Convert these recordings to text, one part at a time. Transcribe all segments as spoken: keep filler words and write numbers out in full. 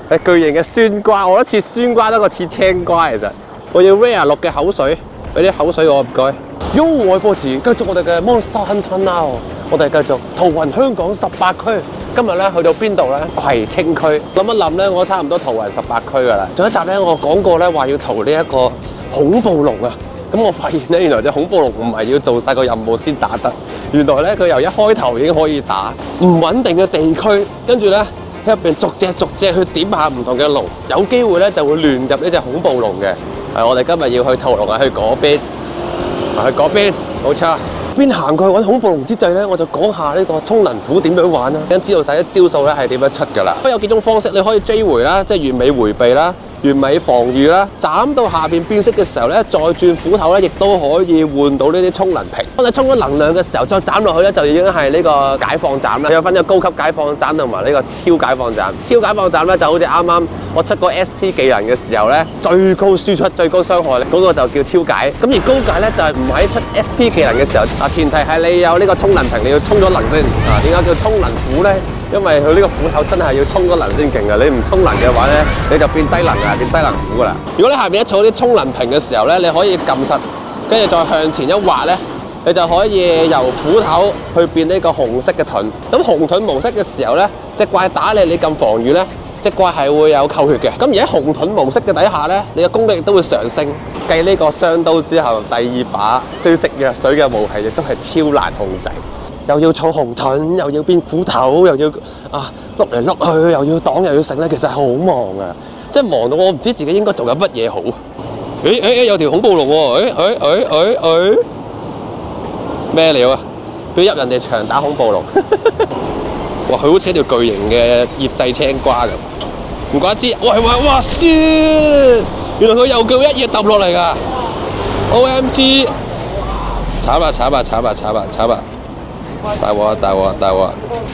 係巨型嘅酸瓜，我覺得似酸瓜多過似青瓜。其實我要 Rare 六嘅口水，俾啲口水我唔該。喲，愛波字，繼續我哋嘅 Monster Hunter Now， 我哋繼續淘雲香港十八區。今日咧去到邊度咧？葵青區。諗一諗咧，我差唔多淘雲十八區噶啦。上一集咧，我講過咧話要淘呢一個恐怖龍啊。咁我發現咧，原來隻恐怖龍唔係要做晒個任務先打得，原來咧佢由一開頭已經可以打。唔穩定嘅地區，跟住咧喺入邊逐隻逐隻去點下唔同嘅龍，有機會咧就會亂入呢隻恐怖龍嘅。係我哋今日要去淘龍啊，去嗰邊，去嗰邊，冇錯。邊行過去揾恐怖龍之際咧，我就講下呢個衝能斧點樣玩啦。咁知道晒啲招數咧係點樣出㗎啦。都有幾種方式，你可以追回啦，即係完美迴避啦。完美防禦啦，斬到下邊變色嘅時候咧，再轉斧頭咧，亦都可以換到呢啲充能瓶。當你充咗能量嘅時候，再斬落去咧，就已經係呢個解放斬啦。有分咗高級解放斬同埋呢個超解放斬。超解放斬咧就好似啱啱我出個 S P 技能嘅時候咧，最高輸出、最高傷害咧，嗰個就叫超解。咁而高解咧就係唔喺出 S P 技能嘅時候，啊前提係你有呢個充能瓶，你要充咗能先。啊，點解叫充能斧咧？因為佢呢個斧頭真係要充咗能先勁啊！你唔充能嘅話咧，你就變低能啊，變低能斧噶啦。如果你下邊一儲啲充能瓶嘅時候咧，你可以撳實，跟住再向前一滑咧，你就可以由斧頭去變呢個紅色嘅盾。咁紅盾模式嘅時候咧，隻怪打你，你撳防禦咧，隻怪係會有扣血嘅。咁而喺紅盾模式嘅底下咧，你嘅攻擊亦都會上升。繼呢個雙刀之後，第二把最食藥水嘅武器亦都係超難控制。又要儲紅盾，又要變斧頭，又要啊碌嚟碌去，又要擋，又要食咧，其實係好忙啊！即係忙到我唔知自己應該做緊乜嘢好。誒誒誒，有條恐怖龍喎！誒誒誒誒誒，咩料啊？佢入人哋場打恐怖龍。哇！佢好似一條巨型嘅醃製青瓜咁。唔怪得知，喂喂哇先！原來佢又叫一嘢揼落嚟㗎。O M G！ 慘啊慘啊慘啊慘啊慘啊！大鑊啊！大鑊啊！大鑊啊！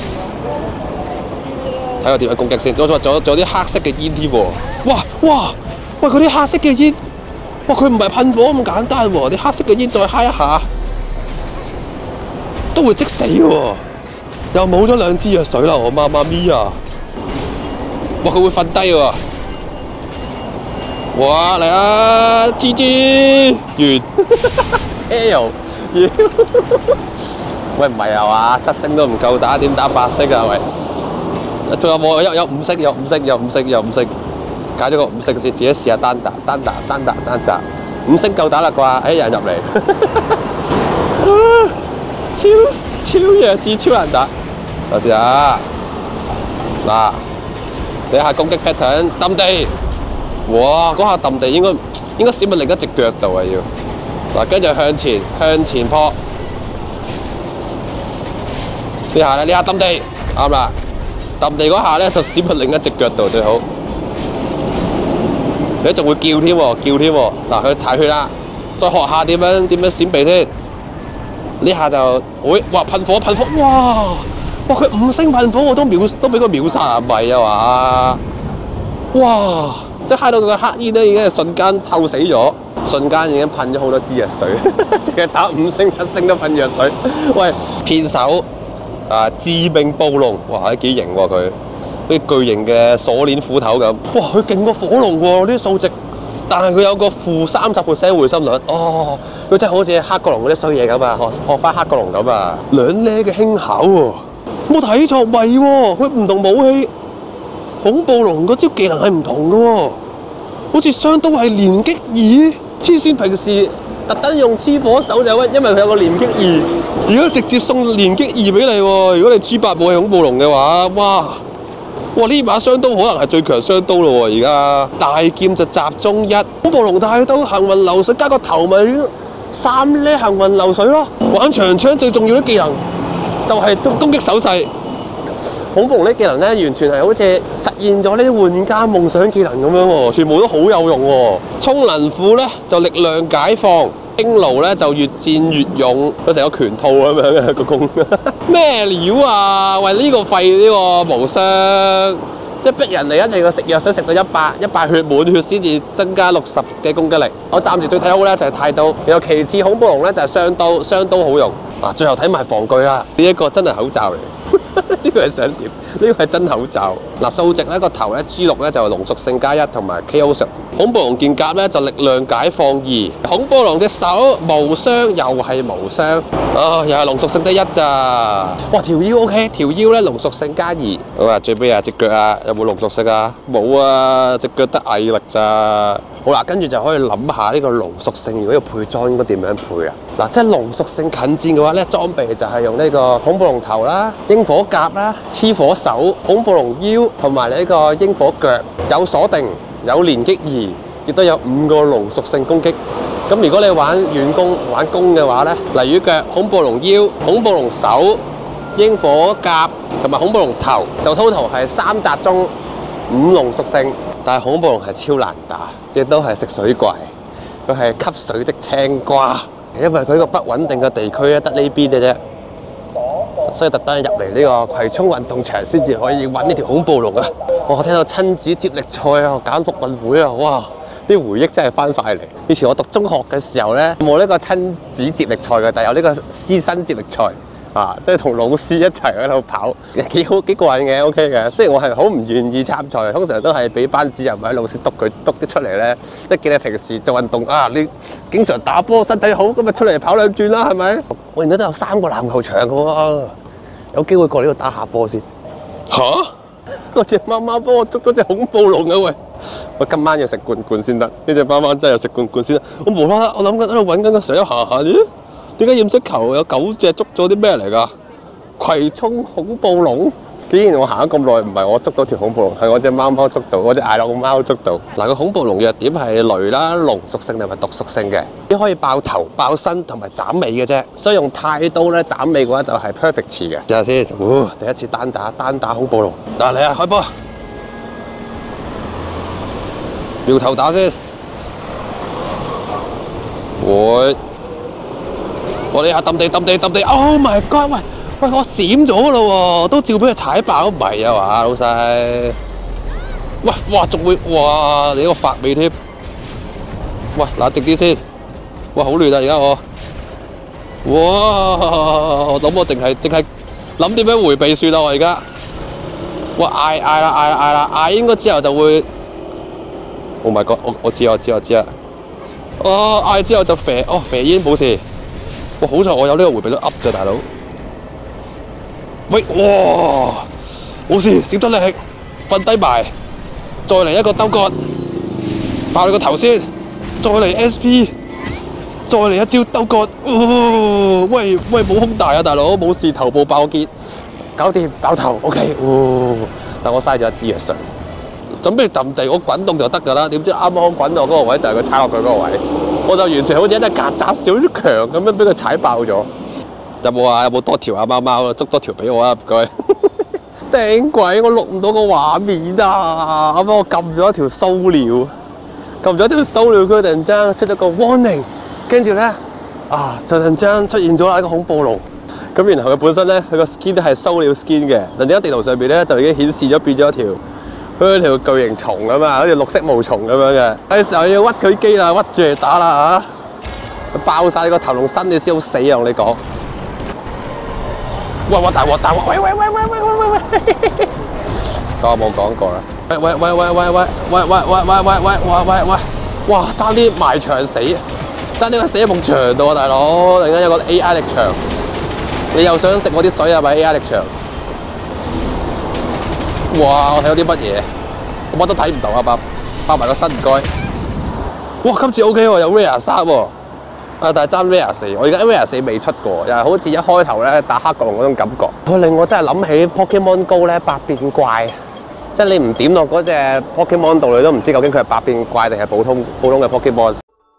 睇我點樣攻擊先。仲有仲有仲有啲黑色嘅煙添喎！哇哇！喂，嗰啲黑色嘅煙，哇！佢唔係噴火咁簡單喎，啲黑色嘅煙再揩一下，都會即死嘅喎。又冇咗兩支藥水啦，我媽媽咪啊！哇！佢會瞓低喎！哇！嚟啊 ！G G 完 L 喂，唔係啊嘛，七星都唔夠打，點打八星啊？喂，仲有冇？有有五星，有五星，有五星，有五星，揀咗個五星先，自己試下單打，單打，單打，單打，五星夠打啦啩？哎，有人入嚟，超超弱智，超難打。我試下，嗱，你下攻擊 pattern 揼地，哇！嗰下揼地應該應該閃喺另一隻腳度啊要，嗱，跟住向前向前撲。呢下咧，呢下揼地啱啦，揼地嗰下咧就閃去另一隻腳度最好。你仲會叫添喎，叫添喎。嗱，佢踩血啦，再學下點樣點樣閃避先。呢下就，喂、哎，哇噴火噴火，哇哇佢五星噴火我都秒都俾佢秒殺啊，唔係啊嘛？哇！即係揩到佢個黑煙咧已經係瞬間臭死咗，瞬間已經噴咗好多支藥水，淨係打五星七星都噴藥水。喂，片手。啊！致命暴龍，哇！幾型喎佢，好似巨型嘅鎖鏈斧頭咁。哇！佢勁過火龍喎，啲數值，但係佢有個負三十 percent 回心率。哦，佢真係好似黑角龍嗰啲衰嘢咁啊！學學翻黑角龍咁啊！兩呢嘅輕巧喎，冇睇錯咪喎，佢唔同武器，恐怖龍嗰招技能係唔同嘅喎，好似雙刀係連擊二，黐線平時。特登用黐火手就因為佢有個連擊二，如果直接送連擊二俾你喎，如果你 G 八武器恐怖龍嘅話，哇哇呢把雙刀可能係最強雙刀咯喎！而家大劍就集中一，恐怖龍大刀行雲流水加個頭咪三呢行雲流水咯。玩長槍最重要嘅技能就係攻擊手勢。恐怖龍呢技能咧，完全係好似實現咗呢啲玩家夢想技能咁樣喎，全部都好有用喎。充能斧咧就力量解放，鷹弩咧就越戰越勇，佢成個拳套咁樣嘅個弓。咩料啊？喂，呢、這個廢呢、這個無雙，即係逼人哋一定要食藥水食到一百一百血滿血先至增加六十嘅攻擊力。我暫時最睇好咧就係太刀，然後其次恐怖龍咧就係雙刀，雙刀好用。嗱，最後睇埋防具啦，呢、這、一個真係口罩嚟。 呢個係想點？呢個係真口罩。嗱，數值咧個頭咧 G 六咧就龍屬性加一同埋 K O 術。恐怖龍劍甲咧就力量解放二。恐怖龍隻手無傷又係無傷。啊，又係龍屬性得一咋？哇，條腰 OK， 條腰咧龍屬性加二。好啊，最尾啊隻腳啊有冇龍屬性啊？冇啊，隻腳得毅力咋。好啦，跟住就可以諗下呢個龍屬性，如果要配裝應該點樣配啊？嗱，即係龍屬性近戰嘅話咧，裝備就係用呢個恐怖龍頭啦、螢火甲啦、黐火手、恐怖龍腰同埋呢個螢火腳，有鎖定、有連擊二，亦都有五個龍屬性攻擊。咁如果你玩遠攻、玩弓嘅話咧，例如腳、恐怖龍腰、恐怖龍手、螢火甲同埋恐怖龍頭，就 total 係三集中五龍屬性。但係恐怖龍係超難打，亦都係食水怪，佢係吸水的青瓜。因為佢個不穩定嘅地區咧，得呢邊嘅啫，所以特登入嚟呢個葵涌運動場先至可以揾呢條恐怖龍啊！我聽到親子接力賽啊，搞陸運會啊，哇！啲回憶真係翻晒嚟。以前我讀中學嘅時候咧，冇呢個親子接力賽嘅，但係有呢個師生接力賽。啊，即係同老師一齊喺度跑，幾好幾過癮嘅 ，OK 嘅。雖然我係好唔願意參賽，通常都係俾班主任或者老師督佢督啲出嚟咧。即係見你平時做運動啊，你經常打波，身體好，咁咪出嚟跑兩轉啦，係咪？我原來都有三個籃球場嘅喎，有機會過嚟呢度打下波先。嚇！嗰隻貓貓幫我捉咗隻恐怖龍啊喂！我今晚要食罐罐先得，呢隻貓貓真係要食罐罐先得。我無啦啦，我諗緊喺度揾緊個水下下啫。點解染色球有九隻捉咗啲咩嚟㗎？葵涌恐怖龍，竟然我行咗咁耐，唔係我捉到條恐怖龍，係我隻貓貓捉到，我隻嗌落貓捉到。嗱，個恐怖龍嘅弱點係雷啦、龍屬性同埋毒屬性嘅，只可以爆頭、爆身同埋斬尾嘅啫。所以用太刀咧斬尾嘅話就係 perfect 詞嘅。睇下先，哇！第一次單打單打恐怖龍，嗱嚟啊，開波！搖頭打先，會。我哋下揼地揼地揼地 ，Oh my God！ 喂喂，我閃咗㗎咯喎，都照俾佢踩爆，唔係啊嘛，老細。喂，哇，仲會哇，你個發尾添。喂，嗱，直啲先。哇，好亂啊！而家我，哇，我諗我淨係淨係諗點樣迴避算啦，我而家。哇，嗌嗌啦嗌啦嗌啦嗌，應該之後就會。Oh my God！ 我我知我知我知啦。哦，嗌之後就肥，哦肥煙冇事。哇！好彩我有呢個迴避率 up 咋，大佬。喂，哇！冇事，閃得力，瞓低埋，再嚟一個兜角，爆你個頭先，再嚟 S P， 再嚟一招兜角。哦、喂喂，冇胸大啊，大佬，冇事，頭部爆結，搞掂，爆頭 ，OK。哦，但我嘥咗一支藥水，準備揼地，我滾動就得㗎啦。點知啱啱滾到嗰個位就係佢踩落佢嗰個位。我就完全好似一隻曱甴小強咁樣俾佢踩爆咗。有冇啊？有冇多條啊？貓貓捉多條俾我啊！唔該。頂鬼！我錄唔到個畫面啊！啱啱我撳咗一條騷料，撳咗一條騷料，佢突然之間出咗個 warning， 跟住咧啊，就突然之間出現咗一個恐怖龍。咁然後佢本身咧，佢個 skin 都係騷料 skin 嘅，但點解地圖上邊咧就已經顯示咗變咗一條？佢條巨型蟲啊嘛，好似綠色毛蟲咁樣嘅。係時候要屈佢機啦，屈住嚟打啦嚇！爆晒你個頭龍身，你先好死啊！我同你講。哇哇大鑊大鑊！喂喂喂喂喂喂喂喂！我冇講過啦。喂喂喂喂喂喂喂喂喂喂喂喂喂喂喂！哇！爭啲埋牆死，爭啲個死喺埲牆度啊，大佬！突然間有個 A I 力場，你又想食我啲水啊？咪 A I 力場？哇！我睇到啲乜嘢？我乜都睇唔到啊！包包埋個身唔該。哇！今次 O K 喎，有 Rare 三喎。啊！但係爭 Rare 四，我而家 Rare 四未出過，又係好似一開頭咧打黑角龍嗰種感覺。佢令我真係諗起 Pokemon Go 咧百變怪，即係你唔點落嗰隻 Pokemon 度，你都唔知究竟佢係百變怪定係普通普通嘅 Pokemon。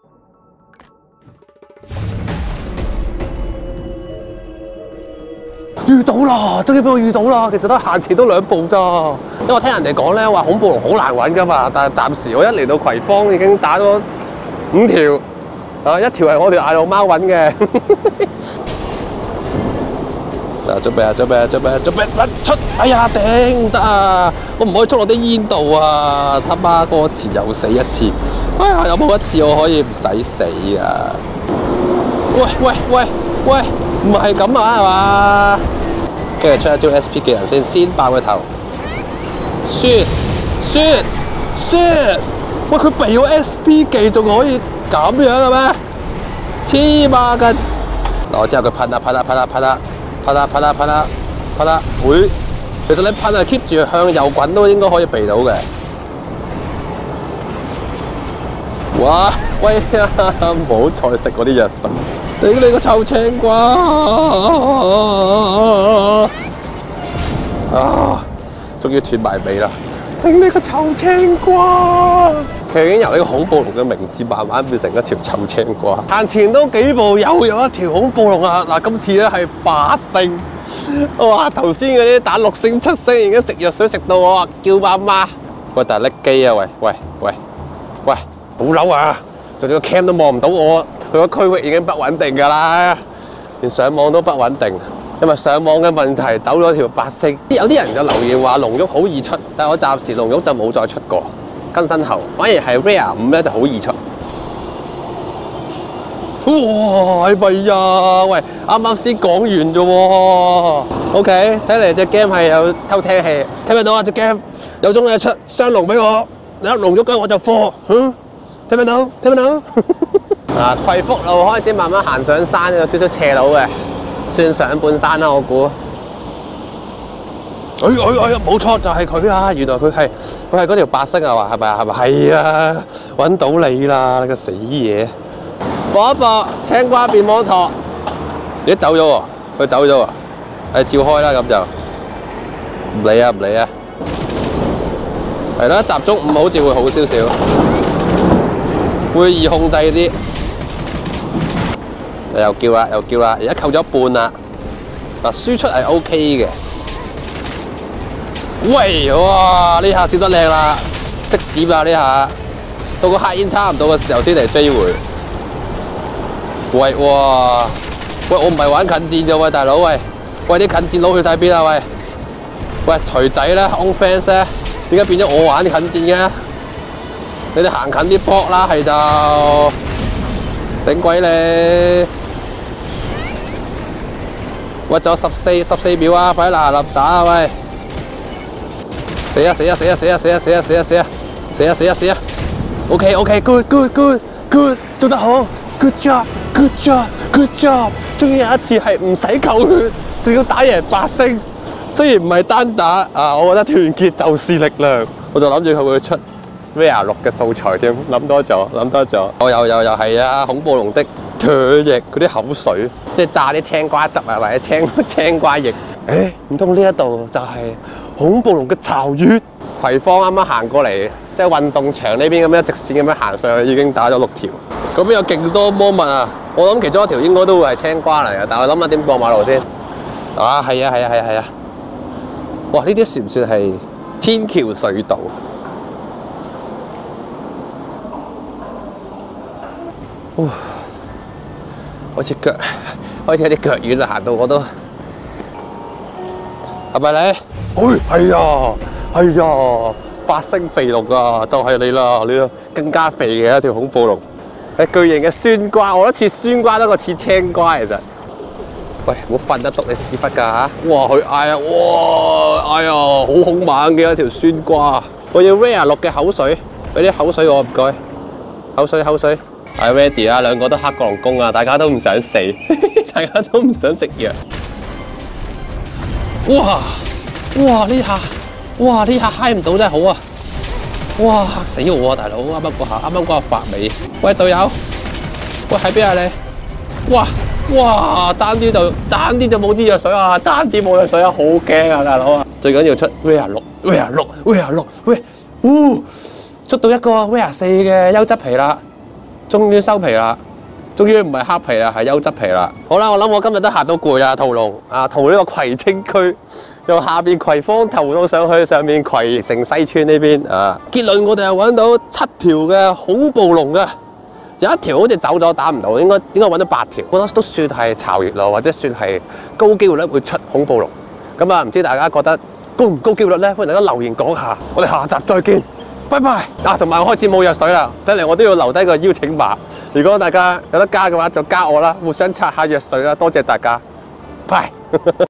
遇到啦，終於俾我遇到啦！其實都行前都兩步咋，因為我聽人哋講咧話恐怖龍好難揾噶嘛，但係暫時我一嚟到葵芳已經打咗五條，啊一條係我條嗌路貓揾嘅。嗱，準備啊，準備啊，準備啊，準備出！哎呀，頂唔得啊！我唔可以衝落啲煙度啊！他媽歌詞又死一次，哎呀，有冇一次我可以唔使死啊？喂喂喂喂，唔係咁啊，係嘛？ 跟住出一招 S P 技能先，先爆佢頭。雪雪雪！喂，佢避咗 S P 技仲可以咁樣嘅咩？黐孖筋！嗱，之後佢噴啊噴啊噴啊噴啊噴啊噴啊噴啊噴啊！會，其實你噴啊 keep 住向右滾都應該可以避到嘅。哇！喂呀，唔好再食嗰啲藥水，頂你個臭青瓜！啊！終於斷埋尾啦！頂你個臭青瓜！佢已經由呢個恐怖龍嘅名字慢慢變成一條臭青瓜。行前都幾步又有一條恐怖龍啊！嗱，今次咧係八星。哇！頭先嗰啲打六星七星已經食藥水食到我話叫媽媽。喂，但係甩機啊！喂喂喂喂！好嬲啊！仲有個 cam 都望唔到我，佢個區域已經不穩定㗎啦，連上網都不穩定，因為上網嘅問題走咗條八星。有啲人就留言話龍玉好易出，但係我暫時龍玉就冇再出過更新後，反而係 Rare 五咧就好易出。哇！係咪呀？喂，啱啱先講完啫喎。OK， 睇嚟隻 game 係有偷聽器，聽唔聽到啊？隻 game 有種嘢出雙龍俾我，你粒龍玉嘅我就貨，嗯。聽唔聽到？聽唔聽到？啊，葵福路開始慢慢行上山，有少少斜路嘅，算上半山啦，我估。哎哎哎，冇錯，就係佢啦！原來佢係佢係嗰條白色啊！話係咪啊？係咪？係啊！揾到你啦！你個死嘢！搏一搏，青瓜變摩托，咦走咗喎？佢走咗喎！誒照開啦，咁就唔理啊，唔理啊！係啦，集中五好似會好少少。會易控制啲，又叫啦，又叫啦，而家扣咗一半啦。嗱，輸出係 O K 嘅。喂，哇！呢下笑得靚啦，識閃啦呢下。到個黑煙差唔多嘅時候先嚟追回。喂，哇！喂，我唔係玩近戰嘅喂，大佬喂，喂啲近戰佬去晒邊啊喂？喂，錘仔咧 ，on fence 咧，點解變咗我玩近戰嘅？你哋行近啲搏啦，係就頂鬼你！喂，仲有十四十四秒啊！快啲嗱嗱打啊！喂，死啊死啊死啊死啊死啊死啊死啊死啊死啊死啊死啊 ！OK OK good good good good 做得好 ，good job good job good job！ 終於有一次係唔使扣血，仲要打贏八星。雖然唔係單打啊，我覺得團結就是力量。我就諗住佢會出 Rare 六嘅素材添，諗多咗，諗多咗。我又又又係啊！恐怖龍的唾液嗰啲口水，即係炸啲青瓜汁啊，或者青青瓜液。誒，唔通呢一度就係恐怖龍嘅巢穴？葵芳啱啱行過嚟，即係運動場呢邊咁樣直線咁樣行上去，已經打咗六條。嗰邊有勁多魔物啊！我諗其中一條應該都會係青瓜嚟嘅，但係我諗下點過馬路先。啊，係啊，係啊，係啊，係啊！哇，呢啲算唔算係天橋隧道？哇！好似腳，開始有啲腳軟啦，行到我都係咪你？哎，係啊，係啊，八星肥龍啊，就係你啦！你啊，更加肥嘅一條恐怖龍，係巨型嘅酸瓜，我覺得似酸瓜多過似青瓜其實。喂，唔好瞓得篤你屎忽㗎嚇！哇，佢嗌啊！哇，哎呀，好兇猛嘅一條酸瓜。我要 Rare 六嘅口水，俾啲口水我唔該。口水口水。係 ready 啊！兩個都黑角龍公啊！大家都唔想死，大家都唔想食藥。哇！哇！呢下，哇！呢下嗨唔到真係好啊！哇！嚇死我啊，大佬！啱啱嗰下，啱啱嗰下發尾。喂，隊友，喂喺邊啊你？哇！哇！爭啲就爭啲就冇支藥水啊！爭啲冇藥水啊！好驚啊，大佬啊！最緊要出 Rare 六 ，Rare 六 ，Rare 六，喂！呜！出到一個 Rare 四嘅優質皮啦！終於收皮啦！終於唔係黑皮啦，係優質皮啦。好啦，我諗我今日都行到攰啦，屠龍啊，屠呢個葵青區，由下邊葵芳屠到上去上面葵城西村呢邊啊。結論我哋係揾到七條嘅恐怖龍嘅，有一條好似走咗打唔到，應該應該揾到八條，我覺得都算係巢穴咯，或者算係高機會率會出恐怖龍。咁啊，唔知大家覺得高唔高機率咧？歡迎大家留言講下。我哋下集再見。拜拜啊！同埋我開始冇藥水啦，睇嚟我都要留低個邀請碼。如果大家有得加嘅話，就加我啦，互相刷下藥水啦。多謝大家，拜。